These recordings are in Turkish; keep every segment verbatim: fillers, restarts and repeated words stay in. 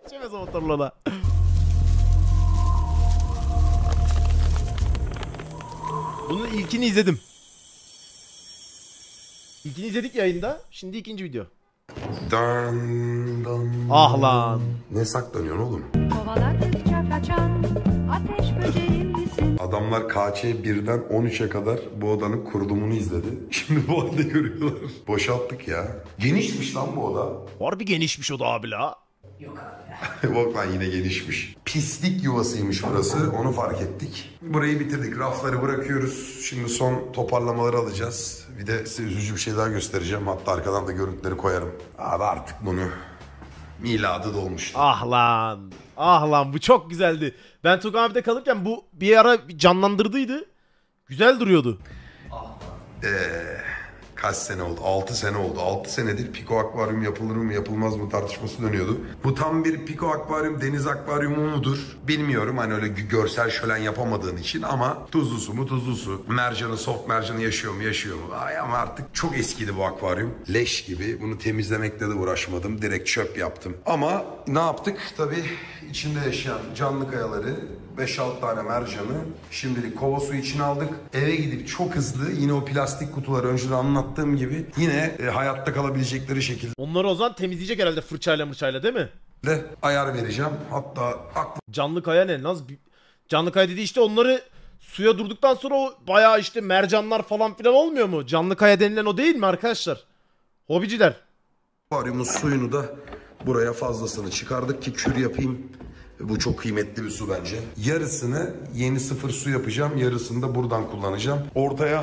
Yetişemez o motorlara. Bunun ilkini izledim. İlkini izledik yayında. Şimdi ikinci video. Dan, dan. Ah lan. Ne saklanıyorsun oğlum? Kovaladıkça kaçan ateş böceğim misin? Adamlar K Ç birden on üçe kadar bu odanın kurulumunu izledi. Şimdi bu halde görüyorlar. Boşalttık ya. Genişmiş lan bu oda. Harbi genişmiş o da abi la. Bak lan yine genişmiş. Pislik yuvasıymış burası. Onu fark ettik. Burayı bitirdik. Rafları bırakıyoruz. Şimdi son toparlamaları alacağız. Bir de size üzücü bir şey daha göstereceğim. Hatta arkadan da görüntüleri koyarım. Abi artık bunu miladı dolmuş. Ah lan. Ah lan bu çok güzeldi. Ben Tugan abi'de kalırken bu bir ara bir canlandırdıydı. Güzel duruyordu. Eee... Kaç sene oldu? altı sene oldu. altı senedir Piko Akvaryum yapılır mı yapılmaz mı tartışması dönüyordu. Bu tam bir Piko Akvaryum, deniz akvaryumu mudur? Bilmiyorum hani öyle görsel şölen yapamadığın için ama tuzlu su mu tuzlu su. Mercanı, soft mercanı yaşıyor mu yaşıyor mu? Ay ama artık çok eskidi bu akvaryum. Leş gibi. Bunu temizlemekle de uğraşmadım. Direkt çöp yaptım. Ama ne yaptık? Tabii içinde yaşayan canlı kayaları, beş altı tane mercanı şimdilik kova suyu içine aldık. Eve gidip çok hızlı yine o plastik kutuları önceden anlattığım gibi yine e, hayatta kalabilecekleri şekilde Onları o zaman temizleyecek herhalde fırçayla mırçayla değil mi? ayar vereceğim. Hatta aklı Canlı kaya ne? Nasıl bir... Canlı kaya dedi işte onları suya durduktan sonra o bayağı işte mercanlar falan filan olmuyor mu? Canlı kaya denilen o değil mi arkadaşlar? Hobiciler. akvaryumun suyunu da buraya fazlasını çıkardık ki kür yapayım. Bu çok kıymetli bir su bence. Yarısını yeni sıfır su yapacağım. Yarısını da buradan kullanacağım. Ortaya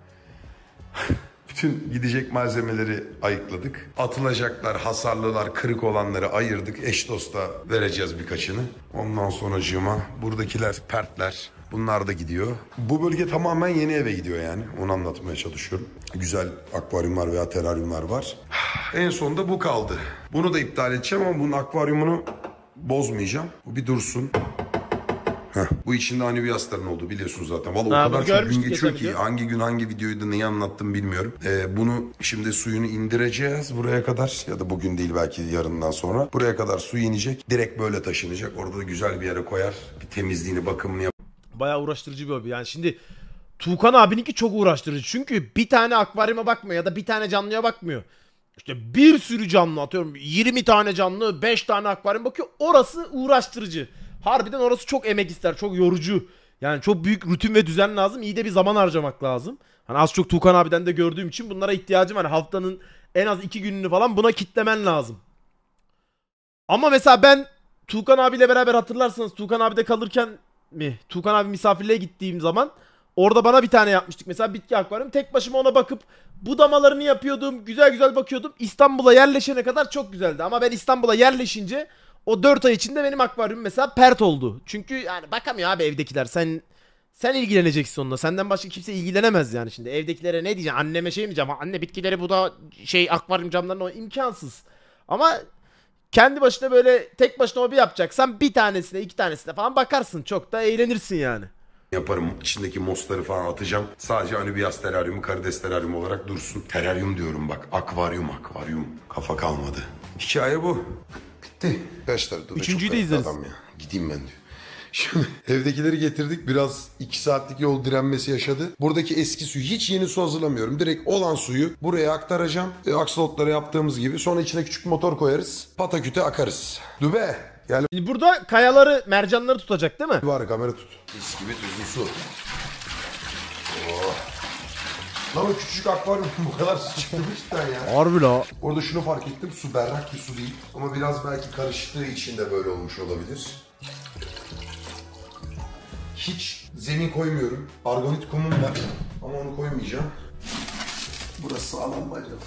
bütün gidecek malzemeleri ayıkladık. Atılacaklar, hasarlılar, kırık olanları ayırdık. Eş dosta vereceğiz birkaçını. Ondan sonracığıma buradakiler pertler. Bunlar da gidiyor. Bu bölge tamamen yeni eve gidiyor yani. Onu anlatmaya çalışıyorum. Güzel akvaryumlar veya teraryumlar var. En sonunda bu kaldı. Bunu da iptal edeceğim ama bunun akvaryumunu bozmayacağım. Bu bir dursun. Heh, bu içinde anübiyasların olduğu biliyorsunuz zaten. Vallahi Ha, o kadar bunu çok gün görmüştük geçiyor geçen ki video. hangi gün hangi videoyu da neyi anlattım bilmiyorum. Ee, bunu şimdi suyunu indireceğiz buraya kadar ya da bugün değil belki yarından sonra. Buraya kadar su inecek. Direkt böyle taşınacak. Orada da güzel bir yere koyar. Bir temizliğini, bakımını yap. Bayağı uğraştırıcı bir hobi. Yani şimdi Tuğkan abininki çok uğraştırıcı. Çünkü bir tane akvaryuma bakmıyor ya da bir tane canlıya bakmıyor. İşte bir sürü canlı atıyorum. yirmi tane canlı, beş tane akvaryum bakıyor. Orası uğraştırıcı. Harbiden orası çok emek ister, çok yorucu. Yani çok büyük rutin ve düzen lazım. İyi de bir zaman harcamak lazım. Hani az çok Tuğkan abiden de gördüğüm için bunlara ihtiyacım var. Hani haftanın en az iki gününü falan buna kitlemen lazım. Ama mesela ben Tuğkan abiyle beraber hatırlarsanız Tuğkan abide kalırken mi? Tuğkan abi misafirliğe gittiğim zaman orada bana bir tane yapmıştık. Mesela bitki akvaryum. Tek başıma ona bakıp budamalarını yapıyordum. Güzel güzel bakıyordum. İstanbul'a yerleşene kadar çok güzeldi. Ama ben İstanbul'a yerleşince o dört ay içinde benim akvaryum mesela pert oldu. Çünkü yani bakamıyor abi evdekiler. Sen sen ilgileneceksin onunla. Senden başka kimse ilgilenemez yani şimdi. Evdekilere ne diyeceksin? Anneme şey mi diyeceğim? Anne bitkileri bu da şey akvaryum camlarına o imkansız. Ama kendi başına böyle tek başına hobi yapacaksan bir tanesine iki tanesine falan bakarsın. Çok da eğlenirsin yani. Yaparım. İçindeki mosları falan atacağım. Sadece anübiyas teraryumu, karides teraryumu olarak dursun. Teraryum diyorum bak. Akvaryum, akvaryum. Kafa kalmadı. Hikaye bu. Bitti. Arkadaşlar dur. Üçüncüyü çok de ayakta izleriz. adam ya. Gideyim ben diyor. Şimdi evdekileri getirdik. Biraz iki saatlik yol direnmesi yaşadı. Buradaki eski suyu hiç yeni su hazırlamıyorum. Direkt olan suyu buraya aktaracağım. E, aksolotlara yaptığımız gibi. Sonra içine küçük motor koyarız. Pataküte akarız. Dübe. Yani Şimdi burada kayaları, mercanları tutacak değil mi? var kamera tut. Mis gibi tuzlu su. Oh. Lan o küçük akvaryum bu kadar su çıktı mı cidden ya? Harbi la. Orada şunu fark ettim. Su berrak bir su değil. Ama biraz belki karıştığı için de böyle olmuş olabilir. Hiç zemin koymuyorum. Argonit kumum var. Ama onu koymayacağım. Burası sağlam mı acaba?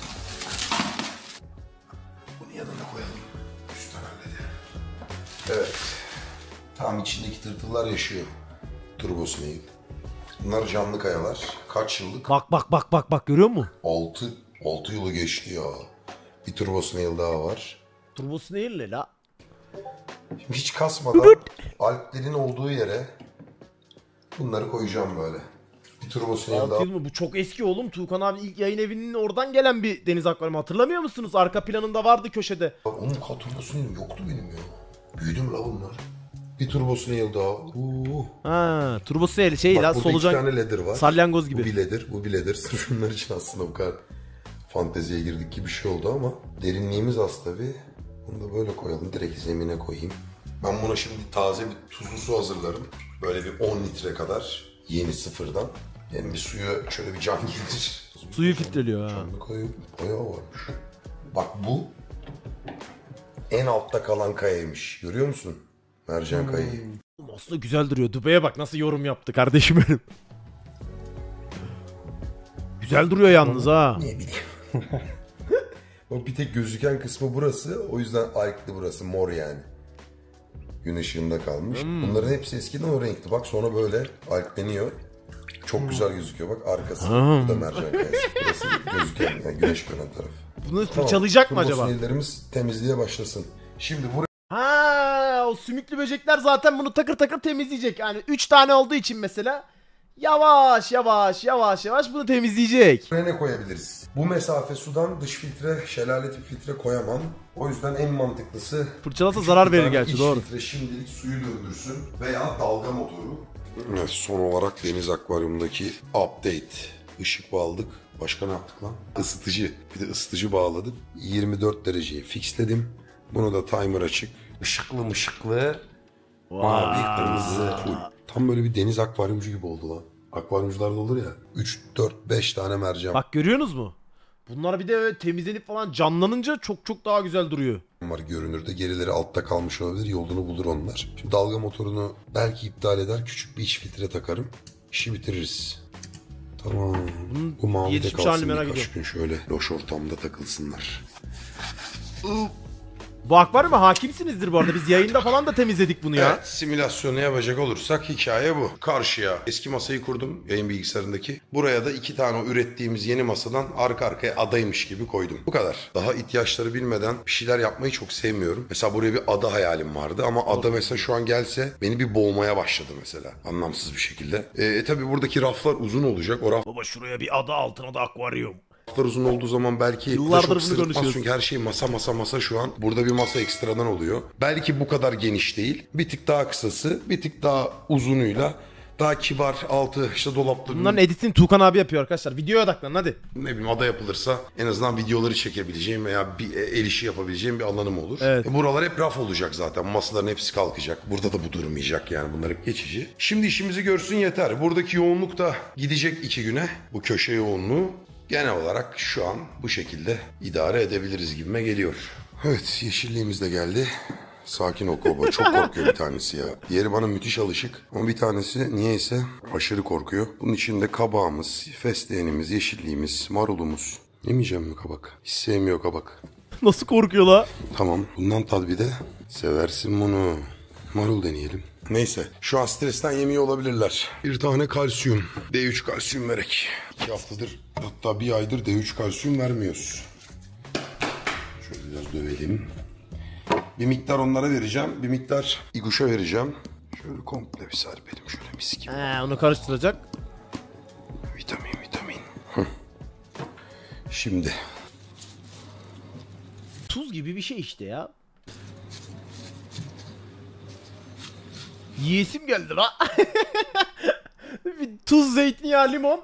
Bunu yanına koyalım. Üstten halledelim. Evet. Tam içindeki tırtıllar yaşıyor. Turbo snail. Bunlar canlı kayalar. Kaç yıllık? Bak bak bak bak bak görüyor musun? altı altı yılı geçti ya. Bir turbo snail daha var. Turbo snail ne la? Şimdi hiç kasmadan Alplerin olduğu yere bunları koyacağım böyle. Bir turbo snail daha. altı yıl mı? Bu çok eski oğlum. Tuğkan abi ilk yayın evinin oradan gelen bir deniz akvaryumu hatırlamıyor musunuz? Arka planında vardı köşede. Onun turbo snail yoktu benim ya. Büyüdü mü la bunlar? Bir turbosu nail daha. Uuu. Ha, turbosu el şey Bak la burada iki solucan tane ladder var. salyangoz Bu gibi. bir ladder, bu bir ladder. Sırf şunlar için aslında bu kadar fanteziye girdik gibi bir şey oldu ama derinliğimiz az tabii. Bunu da böyle koyalım. Direkt zemine koyayım. Ben buna şimdi taze bir tuzlu su hazırlarım. Böyle bir on litre kadar. Yeni sıfırdan. Yani bir suyu şöyle bir can gelir. Suyu filtreliyor ha. Canlı koyup bayağı varmış. Bak bu en altta kalan kayaymış. Görüyor musun? Mercan kayayı. Aslında güzel duruyor. Dubai'ye bak nasıl yorum yaptı kardeşim benim. Güzel duruyor yalnız ha. Ne bileyim. O bir tek gözüken kısmı burası. O yüzden ayklı burası. Mor yani. Gün ışığında kalmış. Hmm. Bunların hepsi eskiden o renkti. Bak sonra böyle alpleniyor. Çok güzel gözüküyor. Bak arkası. Hmm. Bu da mercan kayası. Burası gözüken yani güneş gören taraf. Bunu fırçalayacak mı Turbo acaba? sinirlerimiz temizliğe başlasın. Şimdi buraya Ha, o sümüklü böcekler zaten bunu takır takır temizleyecek. Yani üç tane olduğu için mesela yavaş yavaş yavaş yavaş bunu temizleyecek. ne koyabiliriz? Bu mesafe sudan dış filtre, şelale tip filtre koyamam. O yüzden en mantıklısı... Fırçalasa küçük zarar bir verir tane gerçi, iç doğru. filtre şimdilik suyu döndürsün veya dalga motoru. Evet, son olarak deniz akvaryumundaki update. Işık bağladık. Başka ne yaptık lan? Isıtıcı. Bir de ısıtıcı bağladım. yirmi dört dereceye fixledim. Bunu da timer açık. Işıklı mışıklı. Mavi, kırmızı, full. Tam böyle bir deniz akvaryumcu gibi oldu lan. Akvaryumcularda olur ya. üç, dört, beş tane mercan Bak görüyorsunuz mu? Bunlar bir de öyle temizlenip falan canlanınca çok çok daha güzel duruyor. var görünürde. Gerileri altta kalmış olabilir. Yolunu bulur onlar. Şimdi dalga motorunu belki iptal eder. Küçük bir iç filtre takarım. İşi bitiririz. Tamam. Bunun Bu mavi de gelişmiş halini kalsın merak birkaç ediyorum. gün şöyle loş ortamda takılsınlar. Bu akvaryuma hakimsinizdir bu arada. Biz yayında falan da temizledik bunu ya. Evet, simülasyonu yapacak olursak hikaye bu. Karşıya eski masayı kurdum yayın bilgisayarındaki. Buraya da iki tane o ürettiğimiz yeni masadan arka arkaya adaymış gibi koydum. Bu kadar. Daha ihtiyaçları bilmeden bir şeyler yapmayı çok sevmiyorum. Mesela buraya bir ada hayalim vardı ama ada mesela şu an gelse beni bir boğmaya başladı mesela. Anlamsız bir şekilde. E, e tabi buradaki raflar uzun olacak. O raf Baba şuraya bir ada altına da akvaryum. Raflar uzun olduğu zaman belki Yıllardır çok bunu sırıtmaz konuşuyoruz. çünkü her şey masa masa masa şu an. Burada bir masa ekstradan oluyor. Belki bu kadar geniş değil. Bir tık daha kısası, bir tık daha uzunuyla daha kibar altı işte dolaplı. Bunların editini Tuğkan abi yapıyor arkadaşlar. Videoya odaklanın hadi. Ne bileyim ada yapılırsa en azından videoları çekebileceğim veya bir el işi yapabileceğim bir alanım olur. Evet. E, buralar hep raf olacak zaten. Masaların hepsi kalkacak. Burada da bu durmayacak yani bunlar hep geçici. Şimdi işimizi görsün yeter. Buradaki yoğunluk da gidecek iki güne. Bu köşe yoğunluğu. Genel olarak şu an bu şekilde idare edebiliriz gibime geliyor. Evet yeşilliğimiz de geldi. Sakin ol Koba. Çok korkuyor bir tanesi ya. Diğeri bana müthiş alışık. Ama bir tanesi niyeyse aşırı korkuyor. Bunun içinde kabağımız, fesleğenimiz, yeşilliğimiz, marulumuz. Yemeyeceğim mi kabak? Hiç sevmiyor kabak. Nasıl korkuyor la? Tamam. Bundan tat bir de. Seversin bunu. Marul deneyelim. Neyse. Şu an stresten yemiyor olabilirler. Bir tane kalsiyum. D üç kalsiyum verek. İki haftadır hatta bir aydır D üç kalsiyum vermiyoruz. Şöyle biraz dövelim. Bir miktar onlara vereceğim. Bir miktar İguş'a vereceğim. Şöyle komple bir serpelim. Şöyle mis gibi. He, onu karıştıracak. Vitamin vitamin. Hı. Şimdi. Tuz gibi bir şey işte ya. Yiyesim geldi la. Bir tuz, zeytinyağı, limon.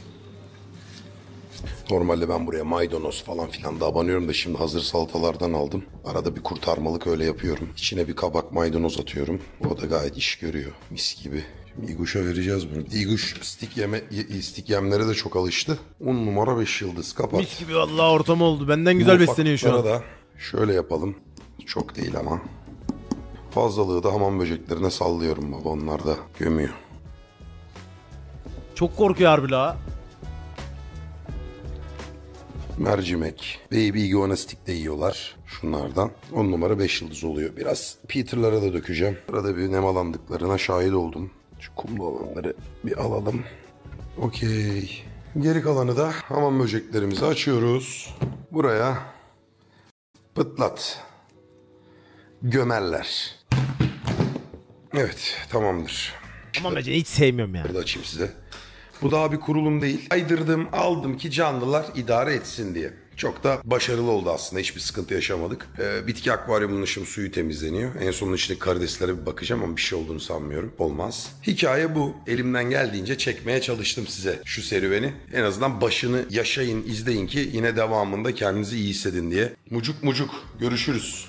Normalde ben buraya maydanoz falan filan da abanıyorum da şimdi hazır salatalardan aldım. Arada bir kurtarmalık öyle yapıyorum. İçine bir kabak maydanoz atıyorum. O da gayet iş görüyor. Mis gibi. Şimdi İguş'a vereceğiz bunu. İguş stik, yeme, stik yemlere de çok alıştı. on numara beş yıldız kapat. Mis gibi vallahi ortam oldu. Benden güzel Bu besleniyor şu an. ufaklıklara da şöyle yapalım. Çok değil ama. Fazlalığı da hamam böceklerine sallıyorum baba. Onlar da gömüyor. Çok korkuyor harbi la. Mercimek, baby iguana stick de yiyorlar şunlardan. on numara beş yıldız oluyor. Biraz Peter'lara da dökeceğim. Arada bir nemalandıklarına şahit oldum. Şu kumlu olanları bir alalım. Okey. Geri kalanı da hamam böceklerimizi açıyoruz. Buraya pıtlat. Gömerler. Evet tamamdır. Ama bence hiç sevmiyorum ya. Burada açayım size. Bu daha bir kurulum değil. Aydırdım, aldım ki canlılar idare etsin diye. Çok da başarılı oldu aslında. Hiçbir sıkıntı yaşamadık. Ee, bitki akvaryumunun şimdi suyu temizleniyor. En sonunda içinde karideslere bir bakacağım ama bir şey olduğunu sanmıyorum. Olmaz. Hikaye bu. Elimden geldiğince çekmeye çalıştım size şu serüveni. En azından başını yaşayın, izleyin ki yine devamında kendinizi iyi hissedin diye. Mucuk mucuk. Görüşürüz.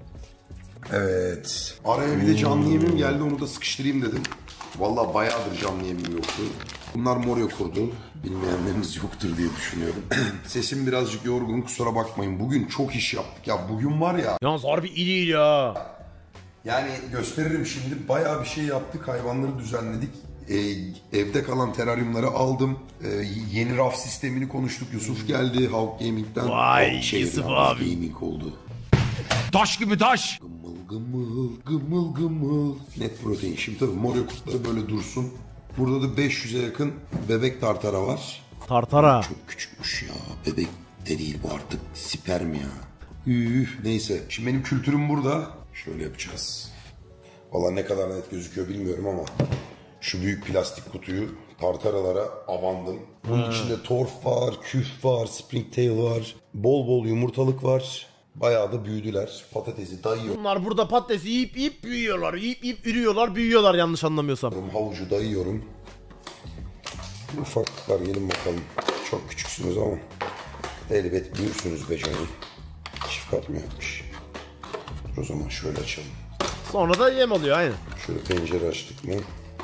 Evet. Araya bir de canlı yemim geldi, onu da sıkıştırayım dedim. Vallahi bayağıdır canlı yemim yoktu. Bunlar Moryo kurdu. Bilmeyenleriniz yoktur diye düşünüyorum. Sesim birazcık yorgun, kusura bakmayın. Bugün çok iş yaptık ya. Bugün var ya. Yalnız harbi iyi ya. Yani gösteririm şimdi. Bayağı bir şey yaptık. Hayvanları düzenledik. Ee, evde kalan teraryumları aldım. Ee, yeni raf sistemini konuştuk. Yusuf geldi Hawk Gaming'den. Vay, Hawk şey, Yusuf Hawk abi. Gaming oldu. Taş gibi taş. Gımıl gımıl gımıl gımıl. Net protein. Şimdi tabii Moryo kurtları böyle dursun. Burada da beş yüze yakın bebek tartara var. Tartara. Çok küçükmüş ya. Bebek de değil bu artık. Sperm ya. Üf, neyse. Şimdi benim kültürüm burada. Şöyle yapacağız. Valla ne kadar net gözüküyor bilmiyorum ama şu büyük plastik kutuyu tartaralara abandım. Bunun içinde torf var, küf var, springtail var. Bol bol yumurtalık var. Bayağı da büyüdüler. Patatesi dayıyor. Bunlar burada patatesi yiyip yiyip büyüyorlar. Yiyip yiyip ürüyorlar, büyüyorlar yanlış anlamıyorsam. Havucu dayıyorum. Ufaklıklar gelin bakalım. Çok küçüksünüz ama elbet büyürsünüz be canım. Çift kat mı yapmış? Dur o zaman şöyle açalım. Sonra da yem oluyor aynen. Şöyle pencere açtık mı?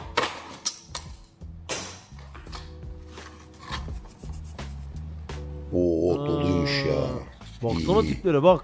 Oo doluymuş ya. Baksana İyi. tiplere bak.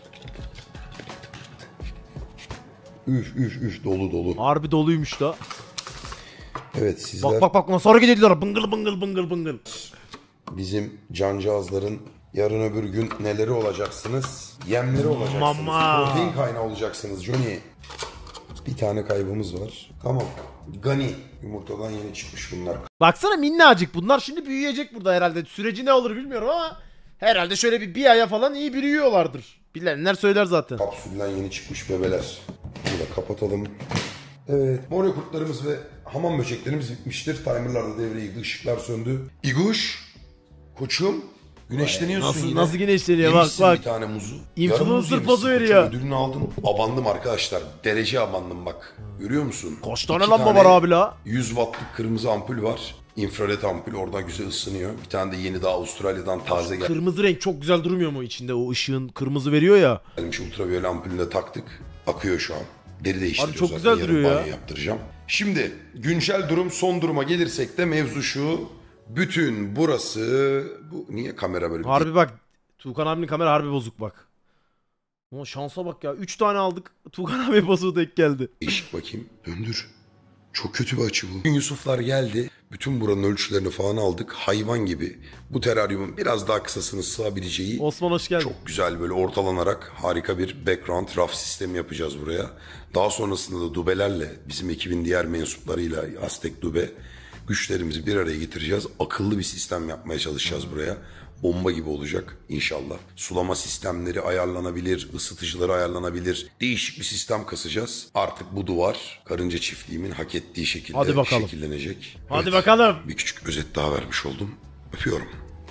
Üf üf üf dolu dolu. Harbi doluymuş da. Evet sizler Bak bak bak nasıl hareket ediyorlar. Bıngıl bıngıl bıngıl bıngıl. bizim cancağızların yarın öbür gün neleri olacaksınız? Yemleri olacaksınız. Mama. Protein kaynağı olacaksınız Johnny. Bir tane kaybımız var. Tamam. Gani. Yumurtadan yeni çıkmış bunlar. Baksana minnacık bunlar şimdi büyüyecek burada herhalde. Süreci ne olur bilmiyorum ama herhalde şöyle bir, bir aya falan iyi büyüyorlardır. Bilenler söyler zaten. Kapsülden yeni çıkmış bebeler. Bunu da kapatalım. Evet. Moryo kurtlarımız ve hamam böceklerimiz bitmiştir. Timerlar da devreye girdi. Işıklar söndü. İguş. Koçum. Güneşleniyorsun Nasıl yine. nasıl güneşleniyor bak Yemişsin bak. bir tane muzu. Influencer Yarım muz yemişsin pozu koçum, veriyor. Ödülünü aldın. Abandım arkadaşlar. Derece abandım bak. Görüyor musun? Kaç tane İki lamba var abi la? yüz wattlık kırmızı ampul var. İnfrared ampul oradan güzel ısınıyor. Bir tane de yeni daha Avustralya'dan taze geldi. Kırmızı renk çok güzel durmuyor mu içinde o ışığın kırmızı veriyor ya. Gelmiş ultraviyole ampulünü de taktık. Akıyor şu an. Deri değiştiriyoruz Abi çok zaten. güzel Yarın duruyor ya. banyo yaptıracağım. Şimdi güncel durum, son duruma gelirsek de mevzu şu. Bütün burası... Bu niye kamera böyle? Harbi bak. Tuğkan abinin kamera harbi bozuk bak. Ama şansa bak ya. üç tane aldık. Tuğkan abi bozuğu denk geldi. Değişik bakayım. Döndür. Çok kötü bir açı bu. Yusuflar geldi. Bütün buranın ölçülerini falan aldık. Hayvan gibi. Bu teraryumun biraz daha kısasını sığabileceği... Osman hoş geldin. Çok güzel böyle ortalanarak harika bir background raf sistemi yapacağız buraya. Daha sonrasında da dubelerle bizim ekibin diğer mensuplarıyla Aztek Dube güçlerimizi bir araya getireceğiz. Akıllı bir sistem yapmaya çalışacağız buraya. Bomba gibi olacak inşallah. Sulama sistemleri ayarlanabilir, ısıtıcıları ayarlanabilir. Değişik bir sistem kasacağız. Artık bu duvar karınca çiftliğimin hak ettiği şekilde Hadi bakalım. şekillenecek. Hadi Evet, bakalım. bir küçük özet daha vermiş oldum. Öpüyorum.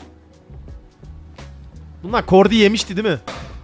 Bunlar kordi yemişti değil mi?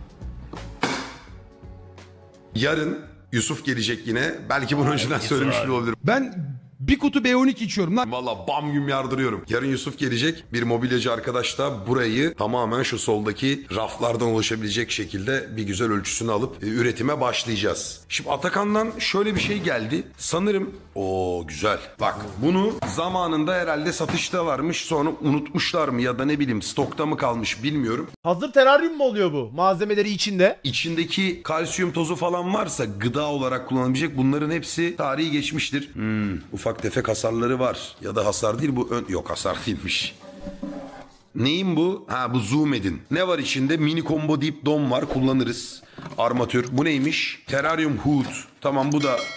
Yarın Yusuf gelecek yine. Belki bunu önceden söylemiş bile olabilirim. Ben bir kutu B on iki içiyorum lan. Valla bam güm yardırıyorum. Yarın Yusuf gelecek. Bir mobilyacı arkadaş da burayı tamamen şu soldaki raflardan ulaşabilecek şekilde bir güzel ölçüsünü alıp e, üretime başlayacağız. Şimdi Atakan'dan şöyle bir şey geldi. Sanırım o güzel. Bak bunu zamanında herhalde satışta varmış, sonra unutmuşlar mı ya da ne bileyim stokta mı kalmış bilmiyorum. Hazır teraryum mu oluyor bu? Malzemeleri içinde. İçindeki kalsiyum tozu falan varsa gıda olarak kullanılabilecek, bunların hepsi tarihi geçmiştir. Hmm, ufak tefek hasarları var. Ya da hasar değil bu ön... Yok hasar değilmiş. Neyin bu? Ha bu zoom edin. Ne var içinde? Mini combo deep dome var, kullanırız. Armatür. Bu neymiş? Terrarium hood. Tamam bu da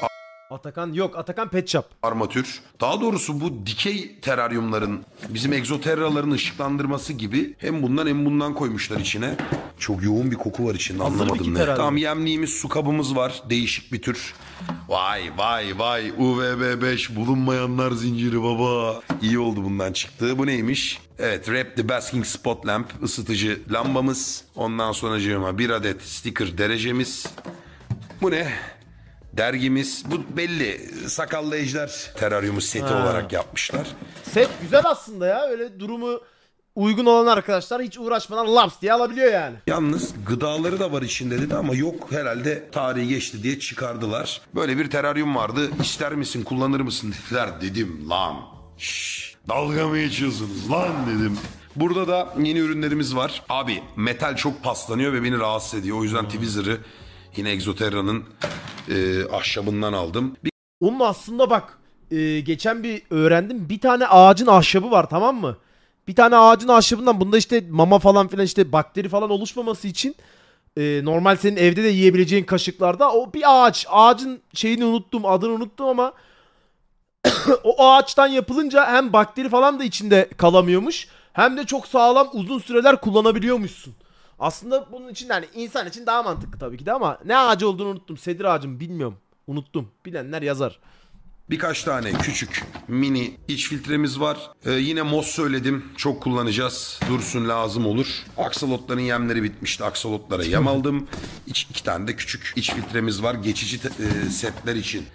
Atakan yok. Atakan Pet Shop. armatür. Daha doğrusu bu dikey teraryumların bizim egzoterraların ışıklandırması gibi hem bundan hem bundan koymuşlar içine. Çok yoğun bir koku var içinde, Hazır anlamadım bir ne. teraryum. Tamam, yemliğimiz, su kabımız var. Değişik bir tür. Vay vay vay U V B beş bulunmayanlar zinciri baba. İyi oldu bundan çıktı. Bu neymiş? Evet, Rap the Basking Spot Lamp ısıtıcı lambamız. Ondan sonracığıma bir adet sticker derecemiz. Bu ne? Dergimiz. Bu belli. Sakallı Ejder teraryumu seti Ha. olarak yapmışlar. Set güzel aslında ya. Öyle durumu uygun olan arkadaşlar hiç uğraşmadan laps diye alabiliyor yani. Yalnız gıdaları da var içinde dedi ama yok, herhalde tarihi geçti diye çıkardılar. Böyle bir teraryum vardı. İster misin, kullanır mısın dediler. Dedim lan. Şşş, dalga mı geçiyorsunuz lan dedim. Burada da yeni ürünlerimiz var. Abi metal çok paslanıyor ve beni rahatsız ediyor. O yüzden Tweezer'ı yine Exoterra'nın e, ahşabından aldım. Bir Onun aslında bak e, geçen bir öğrendim. Bir tane ağacın ahşabı var, tamam mı? Bir tane ağacın ahşabından, bunda işte mama falan filan, işte bakteri falan oluşmaması için e, normal senin evde de yiyebileceğin kaşıklarda o bir ağaç. Ağacın şeyini unuttum, adını unuttum ama o ağaçtan yapılınca hem bakteri falan da içinde kalamıyormuş, hem de çok sağlam uzun süreler kullanabiliyormuşsun. Aslında bunun için, yani insan için daha mantıklı tabii ki de, ama ne ağacı olduğunu unuttum. Sedir ağacı mı bilmiyorum. Unuttum. Bilenler yazar. Birkaç tane küçük mini iç filtremiz var. Ee, yine Moss söyledim. Çok kullanacağız. Dursun, lazım olur. Aksolotların yemleri bitmişti. Aksolotlara yem aldım. İç, iki tane de küçük iç filtremiz var. Geçici te- e, setler için.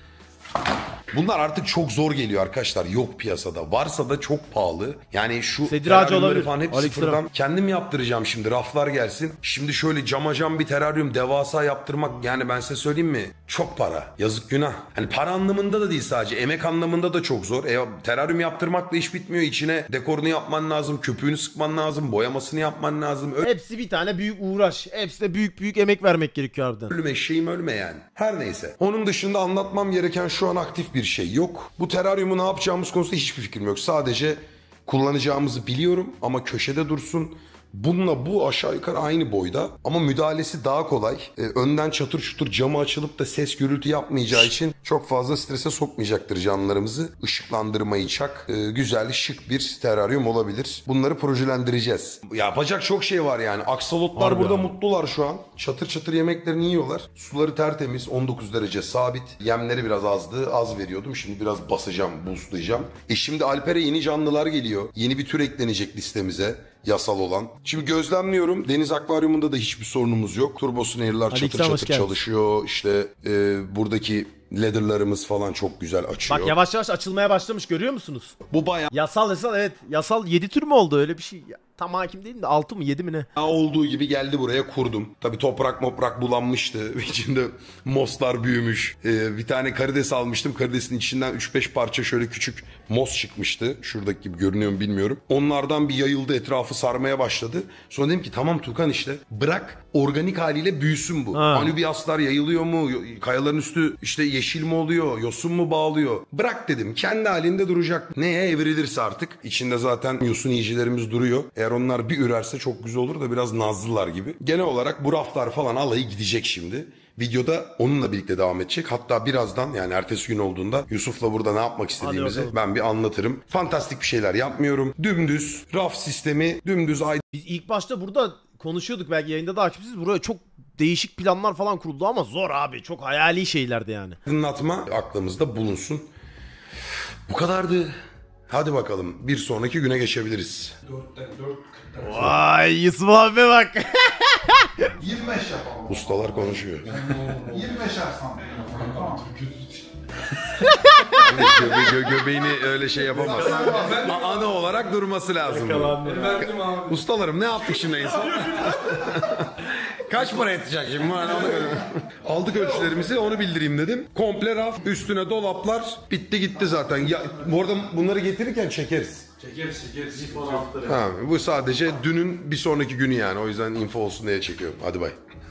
Bunlar artık çok zor geliyor arkadaşlar. Yok piyasada. Varsa da çok pahalı. Yani şu Sedir ağacı teraryumları olabilir. falan hep Aleyküm sıfırdan selam. kendim yaptıracağım şimdi. Raflar gelsin. Şimdi şöyle cama cam bir teraryum devasa yaptırmak, yani ben size söyleyeyim mi? Çok para. Yazık, günah. Hani para anlamında da değil sadece. Emek anlamında da çok zor. E, teraryum yaptırmakla iş bitmiyor. İçine dekorunu yapman lazım. Köpüğünü sıkman lazım. Boyamasını yapman lazım. Hepsi bir tane büyük uğraş. Hepsi de büyük büyük emek vermek gerekiyor harbiden. Ölme şeyim ölme yani. Her neyse. Onun dışında anlatmam gereken şu an aktif bir şey yok. Bu teraryumu ne yapacağımız konusunda hiçbir fikrim yok. Sadece kullanacağımızı biliyorum ama köşede dursun. Bununla bu aşağı yukarı aynı boyda ama müdahalesi daha kolay. Ee, önden çatır çutur camı açılıp da ses gürültü yapmayacağı için çok fazla strese sokmayacaktır canlılarımızı. Işıklandırmayı çak. Ee, güzel, şık bir teraryum olabilir. Bunları projelendireceğiz. Yapacak çok şey var yani. Aksolotlar Harbi burada abi. mutlular şu an. Çatır çatır yemeklerini yiyorlar. Suları tertemiz, on dokuz derece sabit. Yemleri biraz azdı. Az veriyordum. Şimdi biraz basacağım, boostlayacağım. E şimdi Alper'e yeni canlılar geliyor. Yeni bir tür eklenecek listemize. Yasal olan. Şimdi gözlemliyorum. Deniz akvaryumunda da hiçbir sorunumuz yok. Turbo snare'lar çatır Aleyküm, hoş çatır geldin. çalışıyor. İşte e, buradaki ladder'larımız falan çok güzel açıyor. Bak yavaş yavaş açılmaya başlamış, görüyor musunuz? Bu bayağı Yasal yasal, evet. Yasal yedi tür mü oldu, öyle bir şey? Ya, tam hakim değilim de altı mı yedi mi ne? olduğu gibi geldi buraya, kurdum. Tabii toprak moprak bulanmıştı. İçinde moslar büyümüş. Ee, bir tane karides almıştım. Karidesin içinden üç beş parça şöyle küçük mos çıkmıştı. Şuradaki gibi görünüyor mu bilmiyorum. Onlardan bir yayıldı, etrafı sarmaya başladı. Sonra dedim ki tamam Tukan, işte bırak organik haliyle büyüsün bu. Ha. Anubiaslar yayılıyor mu? Kayaların üstü işte yeşil mi oluyor? Yosun mu bağlıyor? Bırak dedim. Kendi halinde duracak. Neye evrilirse artık. İçinde zaten yosun yiyicilerimiz duruyor. Eğer onlar bir ürerse çok güzel olur da biraz nazlılar gibi. Genel olarak bu raflar falan alayı gidecek şimdi. Videoda onunla birlikte devam edecek. Hatta birazdan, yani ertesi gün olduğunda Yusuf'la burada ne yapmak istediğimizi bakalım. ben bir anlatırım. Fantastik bir şeyler yapmıyorum. Dümdüz raf sistemi, dümdüz ay Biz ilk başta burada konuşuyorduk, belki yayında da hakimsiz. Buraya çok değişik planlar falan kuruldu ama zor abi. Çok hayali şeylerdi yani. aydınlatma aklımızda bulunsun. Bu kadardı. Hadi bakalım bir sonraki güne geçebiliriz. Vay Yusuf abi bak. yirmi beş yapalım. Ustalar konuşuyor. yirmi beş yapsam. Tamam. Göbe, gö- göbeğini öyle şey yapamaz. A- ana olarak durması lazım. Ustalarım ne yaptık şimdi en son? Kaç para edecek şimdi? Hani ona göre. Aldık ölçülerimizi, onu bildireyim dedim. Komple raf, üstüne dolaplar, bitti gitti zaten. Ya, bu arada bunları getirirken çekeriz. Çekeriz çekeriz. Ha, bu sadece dünün bir sonraki günü yani. O yüzden info olsun diye çekiyorum. Hadi bay.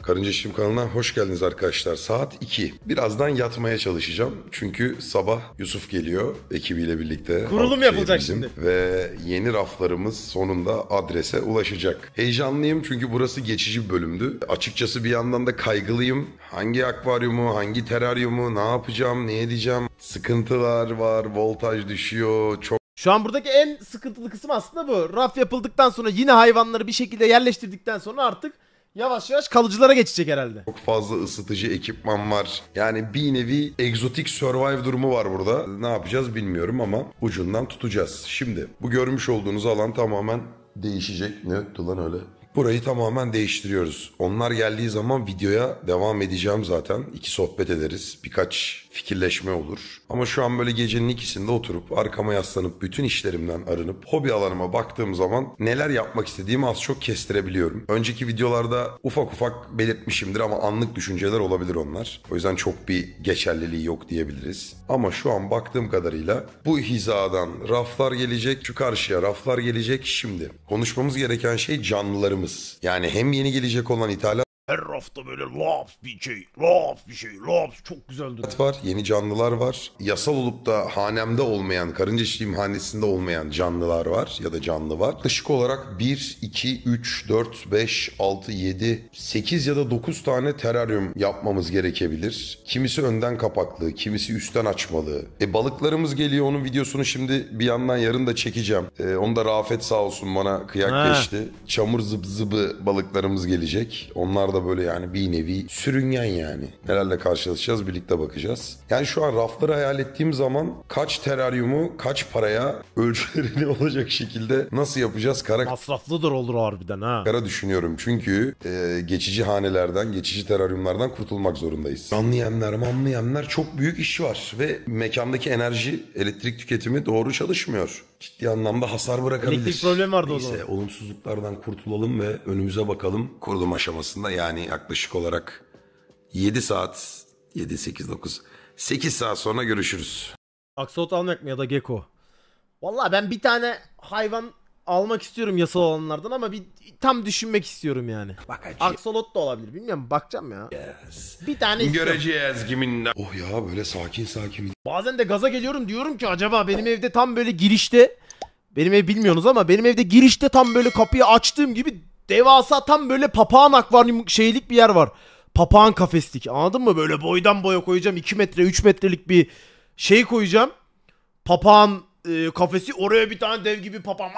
Karınca İşim kanalına hoş geldiniz arkadaşlar. Saat iki. Birazdan yatmaya çalışacağım. Çünkü sabah Yusuf geliyor ekibiyle birlikte. Kurulum yapılacak Bizim. şimdi. Ve yeni raflarımız sonunda adrese ulaşacak. Heyecanlıyım çünkü burası geçici bir bölümdü. Açıkçası bir yandan da kaygılıyım. Hangi akvaryumu, hangi teraryumu, ne yapacağım, ne edeceğim? Sıkıntılar var, voltaj düşüyor, çok Şu an buradaki en sıkıntılı kısım aslında bu. Raf yapıldıktan sonra yine hayvanları bir şekilde yerleştirdikten sonra artık yavaş yavaş kalıcılara geçecek herhalde. Çok fazla ısıtıcı ekipman var. Yani bir nevi egzotik survive durumu var burada. Ne yapacağız bilmiyorum ama ucundan tutacağız. Şimdi bu görmüş olduğunuz alan tamamen değişecek. Ne öttü lan öyle? Burayı tamamen değiştiriyoruz. Onlar geldiği zaman videoya devam edeceğim zaten. İki sohbet ederiz. Birkaç fikirleşme olur. Ama şu an böyle gecenin ikisinde oturup arkama yaslanıp bütün işlerimden arınıp hobi alanıma baktığım zaman neler yapmak istediğimi az çok kestirebiliyorum. Önceki videolarda ufak ufak belirtmişimdir ama anlık düşünceler olabilir onlar. O yüzden çok bir geçerliliği yok diyebiliriz. Ama şu an baktığım kadarıyla bu hizadan raflar gelecek, şu karşıya raflar gelecek. Şimdi konuşmamız gereken şey canlılarımız. Yani hem yeni gelecek olan ithalat Her hafta böyle laps bir şey, laps bir şey, laps çok güzeldir. var, yeni canlılar var. Yasal olup da hanemde olmayan, karınca çiftliğim hanesinde olmayan canlılar var ya da canlı var. Yaklaşık olarak bir, iki, üç, dört, beş, altı, yedi, sekiz ya da dokuz tane teraryum yapmamız gerekebilir. Kimisi önden kapaklı, kimisi üstten açmalı. E balıklarımız geliyor, onun videosunu şimdi bir yandan yarın da çekeceğim. E, onu da Rafet sağ olsun bana kıyak Ha. geçti. Çamur zıp zıbı balıklarımız gelecek. Onlar da böyle yani bir nevi sürüngen yani. Nelerle karşılaşacağız birlikte bakacağız. Yani şu an rafları hayal ettiğim zaman kaç teraryumu kaç paraya ölçülerini olacak şekilde nasıl yapacağız kara Masraflıdır olur harbiden ha. kara düşünüyorum. Çünkü e, geçici hanelerden, geçici teraryumlardan kurtulmak zorundayız. Canlı yemler, mamlı yemler çok büyük iş var. Ve mekandaki enerji, elektrik tüketimi doğru çalışmıyor. Ciddi anlamda hasar bırakabilir. Elektrik problemi vardı o Neyse, zaman. olumsuzluklardan kurtulalım ve önümüze bakalım. Kurulum aşamasında yani yaklaşık olarak yedi saat, yedi, sekiz, dokuz, sekiz saat sonra görüşürüz. Aksolot almak mı ya da gecko? Vallahi ben bir tane hayvan almak istiyorum yasal olanlardan ama bir tam düşünmek istiyorum yani. Bakacağız. Aksolot da olabilir bilmiyorum bakacağım ya. Bir tane istiyorum. Göreceğiz kiminle. Oh ya böyle sakin sakin. Bazen de gaza geliyorum diyorum ki acaba benim evde tam böyle girişte, benim ev bilmiyorsunuz ama benim evde girişte tam böyle kapıyı açtığım gibi devasa tam böyle papağan akvaryum şeylik bir yer var. Papağan kafeslik, anladın mı? Böyle boydan boya koyacağım, iki metre üç metrelik bir şey koyacağım. Papağan e, kafesi, oraya bir tane dev gibi papağan.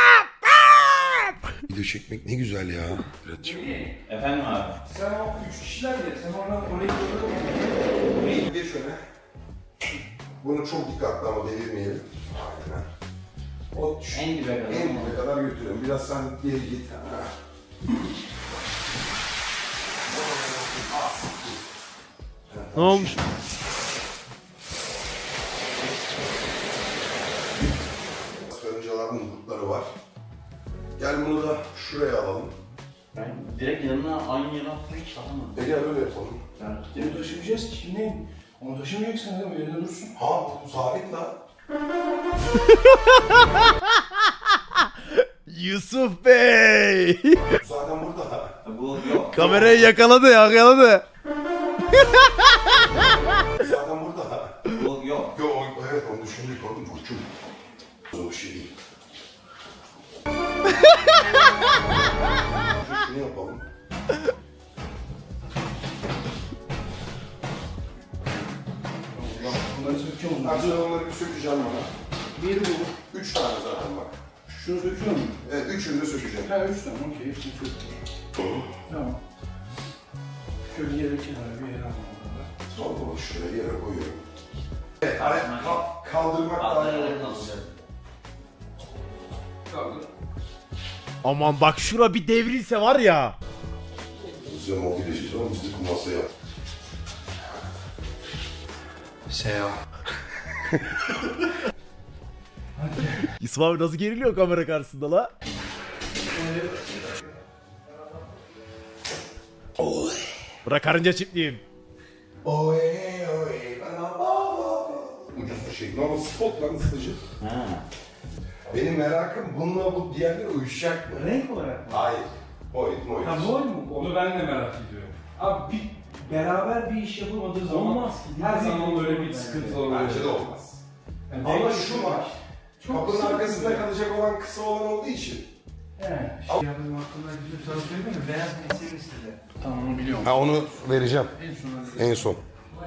Video çekmek ne güzel ya. Fırat'cığım. Efendim abi. Sen o üç kişiler ya, sen oradan orayı gördün. Bir şöyle. Bunu çok dikkatli ama devirmeyelim. Aynen. O şu- En dibe kadar. En dibe kadar götürüyorum. Biraz sen geri git. Ha. Ne olmuş? Karıncaların umutları var. Gel bunu da şuraya alalım. Ben direkt yanına aynı yere attım hiç alamadım. E gel öyle yapalım. Yani Seni taşımayacağız ki şimdi. Onu taşımayacaksın adam yerinde dursun. Ha bu sabit la. Yusuf Bey. Zaten burada ha. bu yok. Kamerayı yakaladı yakaladı. Zaten burada ha. Bu yok. Yo evet onu düşündük oğlum. Bu çok zor şey değil. Şunu yapalım. Bunları sökeceğim onu. Ben sana onları bir sökeceğim bana. Bir bu. Üç tane zaten bak. Şunu söküyor mu? Evet üçünü de sökeceğim. Ha üç tane okey. Hepsini sök. Tamam. Şöyle yere kenara bir yere alalım. Sonra bunu şuraya yere koyuyorum. Evet, kal- kaldırmak daha iyi Atlayarak olmaz. alacağız. Kaldır. Aman bak şura bir devrilse var ya. Bize mobilyacıyız ama biz de kumasa yap. Seha. Yusuf abi nasıl geriliyor kamera karşısında la? Oy. Bırak karınca çiftliğim. Oy oy. Ucuz bir şey. Normal spot lan ısıtıcı. Ha. Benim merakım bununla bu diğerleri uyuşacak mı? Renk olarak mı? Hayır. Boyut boyut. Ha boy mu? Onu ben de merak ediyorum. Abi bir, beraber bir iş yapılmadığı zaman olmaz ki. Her zaman böyle bir sıkıntı olur. Bence de olmaz. Yani Ama denk- şu var. Kapının arkasında kalacak olan kısa olan olduğu için. Evet. Şey yardım hakkında güzel söz söyleyeyim mi? Beyaz mesele istedi. Tamam onu biliyorum. Ha onu vereceğim. En son En son.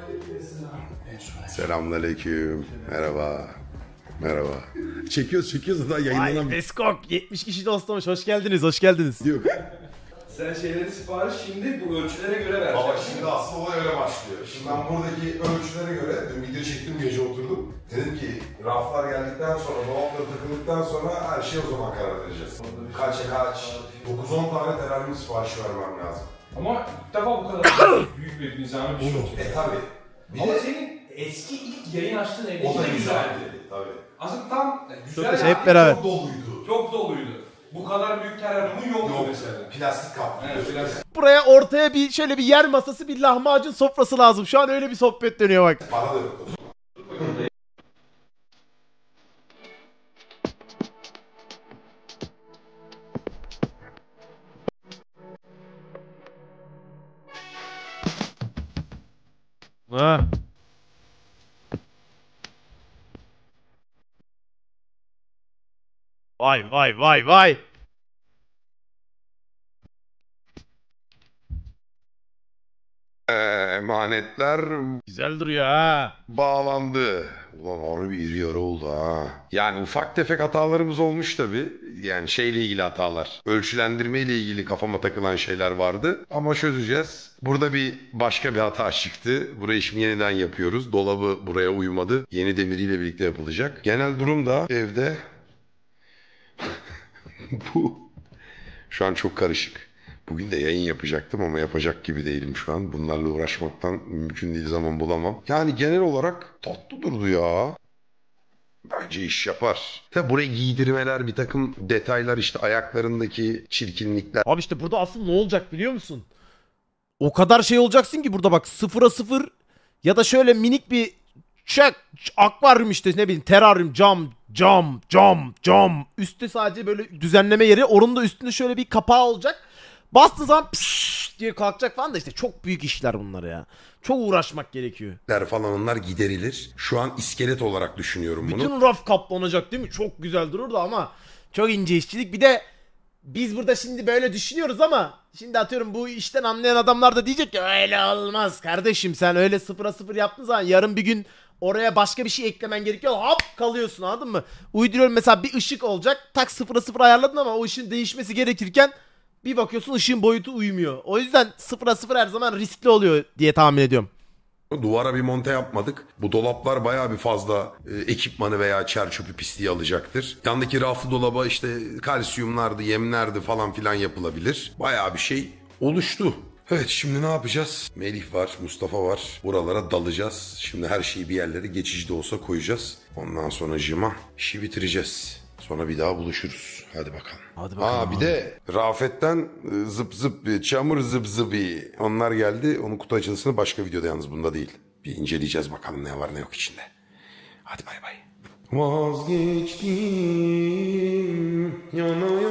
Selamünaleyküm. Merhaba. Merhaba. Çekiyoruz çekiyoruz da Vay yayınlanamıyor. Beskok yetmiş kişi dostlamış. Hoş geldiniz, hoş geldiniz. Yok. Sen şeyleri sipariş şimdi bu ölçülere göre ver. Baba şimdi asıl olay öyle başlıyor. Şimdi ben buradaki ölçülere göre dün video çektim gece oturdum. Dedim ki raflar geldikten sonra, dolapları takıldıktan sonra her şey o zaman karar vereceğiz. Kaça kaç? dokuz on tane teraryum siparişi vermem lazım. Ama ilk defa bu kadar büyük bir nizami bir şey oldu. E tabi. Ama senin eski ilk yayın açtığın evdeki O da de güzeldi. güzeldi. Tabi. Aslında tam güzel Çok- yani. hep beraber. Çok doluydu. Çok doluydu. Bu kadar büyük teraryumun yoktu Yok mesela. plastik kaplı. Evet, biraz Buraya ortaya bir şöyle bir yer masası, bir lahmacun sofrası lazım. Şu an öyle bir sohbet dönüyor bak. Para da yok. Ha. Vay vay vay vay. Emanetler Güzel duruyor ha. bağlandı. Ulan harbi iri yarı oldu ha. Yani ufak tefek hatalarımız olmuş tabii. Yani şeyle ilgili hatalar. Ölçülendirme ile ilgili kafama takılan şeyler vardı. Ama çözeceğiz. Burada bir başka bir hata çıktı. Burayı şimdi yeniden yapıyoruz. Dolabı buraya uymadı. Yeni demiriyle birlikte yapılacak. Genel durum da evde bu. Şu an çok karışık. Bugün de yayın yapacaktım ama yapacak gibi değilim şu an. Bunlarla uğraşmaktan mümkün değil, zaman bulamam. Yani genel olarak tatlı durdu ya. Bence iş yapar. Tabi buraya giydirmeler, bir takım detaylar, işte ayaklarındaki çirkinlikler. Abi işte burada asıl ne olacak biliyor musun? O kadar şey olacaksın ki burada bak sıfıra sıfır ya da şöyle minik bir çek akvaryum işte ne bileyim teraryum cam cam cam cam üstte sadece böyle düzenleme yeri, onun da üstünde şöyle bir kapağı olacak. Bastığın zaman pşşş diye kalkacak falan da işte çok büyük işler bunlar ya. Çok uğraşmak gerekiyor. Falan onlar giderilir. Şu an iskelet olarak düşünüyorum bunu. Bütün raf kaplanacak değil mi? Çok güzel dururdu ama çok ince işçilik. Bir de biz burada şimdi böyle düşünüyoruz ama şimdi atıyorum bu işten anlayan adamlar da diyecek ki öyle olmaz kardeşim, sen öyle sıfıra sıfır yaptığın zaman yarın bir gün oraya başka bir şey eklemen gerekiyor. Hop kalıyorsun, anladın mı? Uyduruyorum mesela bir ışık olacak, tak sıfıra sıfır ayarladın ama o ışığın değişmesi gerekirken bir bakıyorsun ışığın boyutu uymuyor. O yüzden sıfıra sıfır her zaman riskli oluyor diye tahmin ediyorum. Duvara bir monte yapmadık. Bu dolaplar bayağı bir fazla e, ekipmanı veya çer çöpü pisliği alacaktır. Yandaki raflı dolaba işte kalsiyumlardı, yemlerdi falan filan yapılabilir. Bayağı bir şey oluştu. Evet, şimdi ne yapacağız? Melih var, Mustafa var. Buralara dalacağız. Şimdi her şeyi bir yerlere geçici de olsa koyacağız. Ondan sonra cıma işi bitireceğiz. Sonra bir daha buluşuruz. Hadi bakalım. Hadi bakalım. Aa, bir abi. de Rafet'ten e, zıp zıp, çamur zıp zıbi. Onlar geldi. Onun kutu açılısını başka videoda, yalnız bunda değil. Bir inceleyeceğiz bakalım ne var ne yok içinde. Hadi bay bay. Vazgeçtim yana yana.